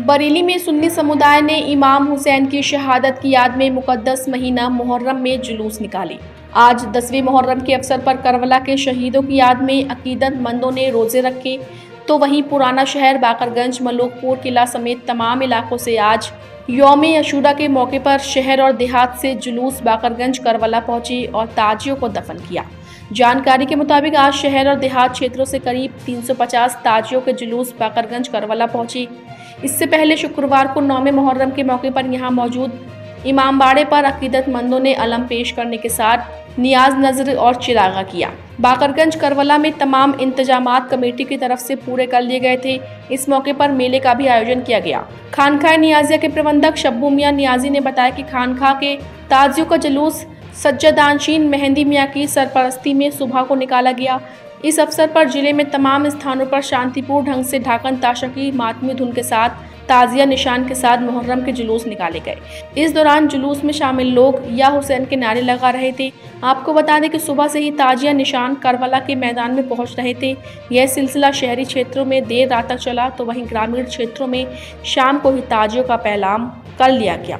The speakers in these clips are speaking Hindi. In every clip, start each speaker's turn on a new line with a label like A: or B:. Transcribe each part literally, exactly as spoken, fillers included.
A: बरेली में सुन्नी समुदाय ने इमाम हुसैन की शहादत की याद में मुकद्दस महीना मुहर्रम में जुलूस निकाली। आज दसवीं मुहर्रम के अवसर पर करबला के शहीदों की याद में अकीदतमंदों ने रोजे रखे, तो वहीं पुराना शहर, बाकरगंज, मलूकपुर किला समेत तमाम इलाकों से आज यौम अशूरा के मौके पर शहर और देहात से जुलूस बाकरगंज करबला पहुंचे और ताजियों को दफन किया। जानकारी के मुताबिक आज शहर और देहात क्षेत्रों से करीब तीन सौ पचास ताजियों के जुलूस बाकरगंज करबला पहुंचे। इससे पहले शुक्रवार को नौवें मुहर्रम के मौके पर यहां मौजूद इमामबाड़े पर अकीदतमंदों ने अलम पेश करने के साथ नियाज नजर और चिरागा किया। बाकरगंज करबला में तमाम इंतजामात कमेटी की तरफ से पूरे कर लिए गए थे। इस मौके पर मेले का भी आयोजन किया गया। खानकाह नियाजिया के प्रबंधक शब्बू मियां नियाजी ने बताया कि खानकाह के ताजियों का जुलूस सज्जदानशीन मेहंदी मियां की सरपरस्ती में सुबह को निकाला गया। इस अवसर पर जिले में तमाम स्थानों पर शांतिपूर्ण ढंग से ढाकन ताशा की मातमी धुन के साथ ताजिया निशान के साथ मुहर्रम के जुलूस निकाले गए। इस दौरान जुलूस में शामिल लोग या हुसैन के नारे लगा रहे थे। आपको बता दें कि सुबह से ही ताजिया निशान करबला के मैदान में पहुंच रहे थे। यह सिलसिला शहरी क्षेत्रों में देर रात तक चला, तो वहीं ग्रामीण क्षेत्रों में शाम को ही ताजियों का पैगाम कर लिया गया।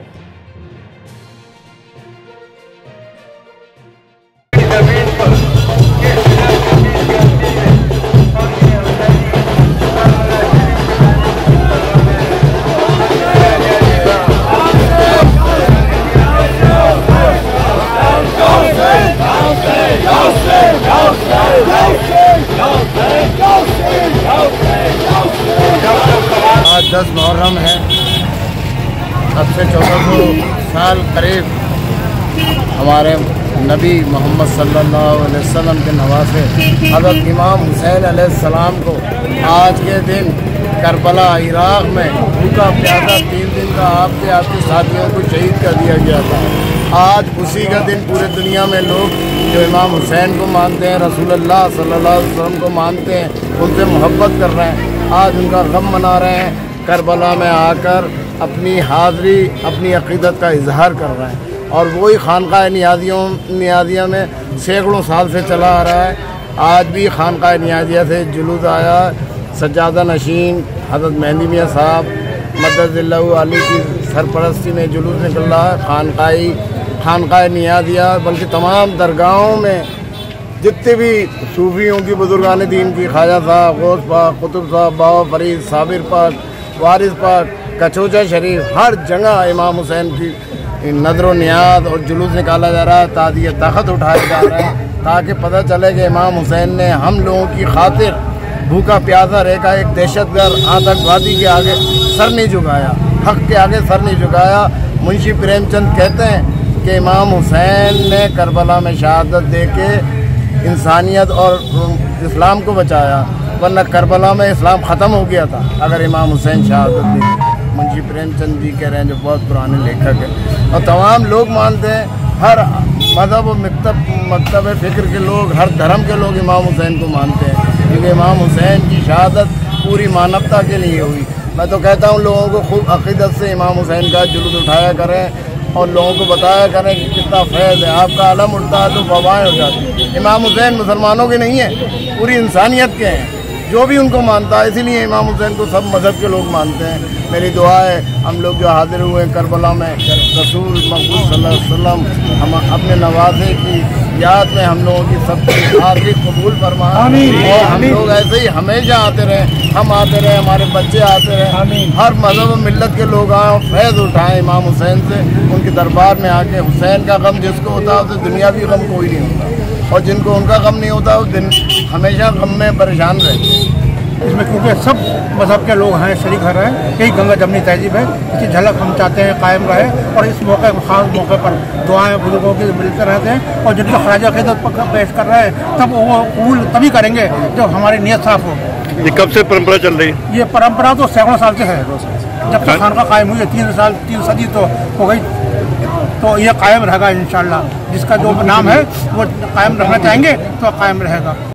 B: आज दस मुहर्रम है। अब से चौदह सौ साल करीब हमारे नबी मोहम्मद सल्लल्लाहु अलैहि वसल्लम के नवासे हज़रत इमाम हुसैन अलैहिस्सलाम को आज के दिन करबला इराक़ में भूखा प्यासा तीन दिन का आपके आपके साथियों को शहीद कर दिया गया था। आज उसी का दिन पूरे दुनिया में लोग जो इमाम हुसैन को मानते हैं, रसूलुल्लाह सल्लल्लाहु अलैहि वसल्लम को मानते हैं, उनसे मोहब्बत कर रहे हैं, आज उनका गम मना रहे हैं। करबला में आकर अपनी हाज़री, अपनी अक़ीदत का इजहार कर रहे हैं और वही खानकाह नियाजियों नियाजिया में सैकड़ों साल से चला आ रहा है। आज भी खानकाह नियाजिया से जुलूस आया। सज्जादा नशीन हज़रत मेहंदी मियां साहब मद्दज़िल्लहु अली की सरपरस्ती में जुलूस निकल रहा है। खानकाही खानकाह नियाजिया बल्कि तमाम दरगाहों में जितने भी सूफियों की, बुजुर्गान दीन की, ख्वाजा साहब, गौस पाक, कुतुब साहब, बाबा फरीद, साबिर पाक, वारिस पाक, कचौचा शरीफ, हर जगह इमाम हुसैन की नजर नियाज और जुलूस निकाला जा रहा है। ताज़िया ताकत उठाया जा रहा है ताकि पता चले कि इमाम हुसैन ने हम लोगों की खातिर भूखा प्यासा रहकर एक दहशतगर्द आतंकवादी के आगे सर नहीं झुकाया, हक के आगे सर नहीं झुकाया। मुंशी प्रेमचंद कहते हैं कि इमाम हुसैन ने करबला में शहादत दे के इंसानियत और इस्लाम को बचाया, वरना करबला में इस्लाम ख़त्म हो गया था अगर इमाम हुसैन शहादत दे। मुंशी प्रेमचंद जी कह रहे हैं, जो बहुत पुराने लेखक हैं और तमाम लोग मानते हैं। हर मज़हब और मकतब मकतब फ़िक्र के लोग, हर धर्म के लोग इमाम हुसैन को मानते हैं, क्योंकि इमाम हुसैन की शहादत पूरी मानवता के लिए हुई। मैं तो कहता हूँ लोगों को खूब अक़ीदत से इमाम हुसैन का जुलूस उठाया करें और लोगों को बताया करें कि कितना फैज़ है। आपका अलम उड़ता है तो वबाएँ हो जाती हैं। इमाम हुसैन मुसलमानों के नहीं है, पूरी इंसानियत के हैं, जो भी उनको मानता है। इसीलिए इमाम हुसैन को सब मज़हब के लोग मानते हैं। मेरी दुआ है हम लोग जो हाजिर हुए करबला में, रसूल मक़बूल सल्लल्लाहु अलैहि वसल्लम हम अपने नवासे की याद में हम लोगों की सबकी हाजिरी कबूल फरमाएं और हम लोग ऐसे ही हमेशा आते रहें, हम आते रहे, हमारे बच्चे आते रहे, हर मज़हब मिल्लत के लोग आएँ और फैज़ उठाएँ इमाम हुसैन से। उनके दरबार में आके हुसैन का गम जिसको होता है उसे दुनियावी गम कोई नहीं होता, और जिनको उनका गम नहीं होता वो दिन हमेशा गम में परेशान रहते हैं।
C: इसमें क्योंकि सब मज़हब के लोग हैं, शरीक हैं, यही गंगा जमनी तहजीब है। इसकी झलक हम चाहते हैं कायम रहे और इस मौके ख़ास मौके पर दुआएं बुजुर्गों की मिलते रहते हैं और जिनको ख्वाजा अक़ीदत पेश कर रहे हैं तब वो कबूल तभी करेंगे जब हमारी नीयत साफ़ हो।
D: ये कब से परंपरा चल रही है?
C: ये परंपरा तो सैकड़ों साल से है, जब तक खानका कायम हुई है। तीन साल तीन सदी तो हो गई, तो ये कायम रहेगा इंशाअल्लाह। जिसका जो नाम है वो कायम रखना चाहेंगे तो कायम रहेगा।